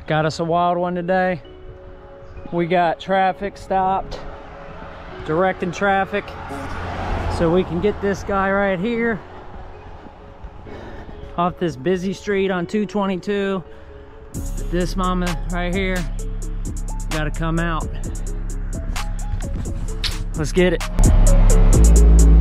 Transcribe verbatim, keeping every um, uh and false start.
Got us a wild one today. We got traffic stopped, directing traffic, so we can get this guy right here off this busy street on two twenty-two. This mama right here gotta come out. Let's get it.